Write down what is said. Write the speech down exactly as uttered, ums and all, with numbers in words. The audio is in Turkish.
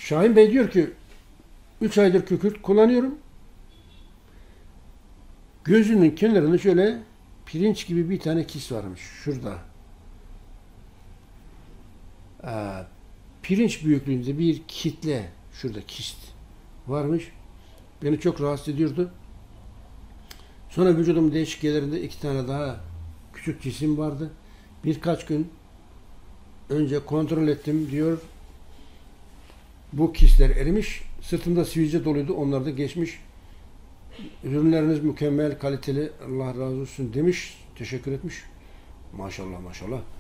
Şahin Bey diyor ki üç aydır kükürt kullanıyorum. Gözünün kenarında şöyle pirinç gibi bir tane kist varmış. Şurada. Ee, pirinç büyüklüğünde bir kitle şurada kist varmış. Beni çok rahatsız ediyordu. Sonra vücudum değişik yerlerinde iki tane daha küçük cisim vardı. Birkaç gün önce kontrol ettim diyor. Bu kistler erimiş. Sırtımda sivilce doluydu. Onlar da geçmiş. Ürünleriniz mükemmel, kaliteli. Allah razı olsun demiş. Teşekkür etmiş. Maşallah maşallah.